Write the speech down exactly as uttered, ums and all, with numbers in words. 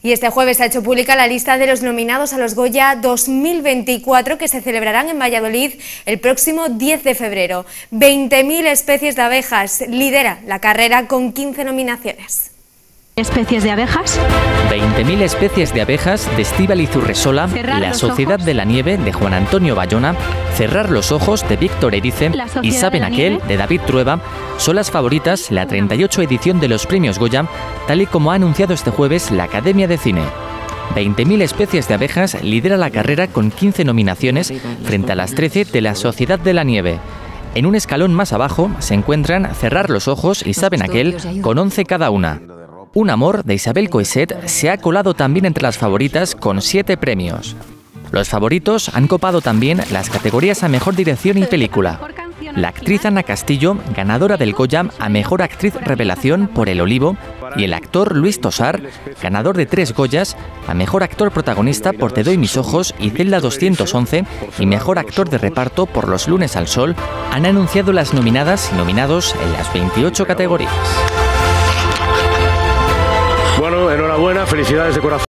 Y este jueves se ha hecho pública la lista de los nominados a los Goya dos mil veinticuatro que se celebrarán en Valladolid el próximo diez de febrero. veinte mil especies de abejas lidera la carrera con quince nominaciones. ¿Especies de abejas? veinte mil especies de abejas de Estíbaliz Urresola, La Sociedad de la Nieve de Juan Antonio Bayona, Cerrar los ojos de Víctor Erice y Saben aquel de David Trueba son las favoritas la treinta y ocho edición de los premios Goya, tal y como ha anunciado este jueves la Academia de Cine. veinte mil especies de abejas lidera la carrera con quince nominaciones frente a las trece de La Sociedad de la Nieve. En un escalón más abajo se encuentran Cerrar los ojos y Saben aquel con once cada una. Un amor de Isabel Coixet se ha colado también entre las favoritas con siete premios. Los favoritos han copado también las categorías a Mejor Dirección y Película. La actriz Ana Castillo, ganadora del Goya a Mejor Actriz Revelación por El Olivo, y el actor Luis Tosar, ganador de tres Goyas a Mejor Actor Protagonista por Te doy mis ojos y Celda doscientos once, y Mejor Actor de Reparto por Los lunes al sol, han anunciado las nominadas y nominados en las veintiocho categorías. Bueno, enhorabuena, felicidades de corazón.